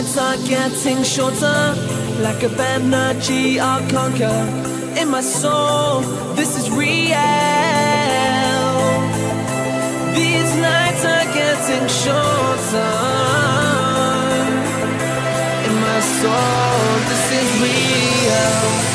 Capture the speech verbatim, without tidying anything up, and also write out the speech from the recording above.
nights are getting shorter, lack of energy I'll conquer. In my soul, this is real. These nights are getting shorter. In my soul, this is real.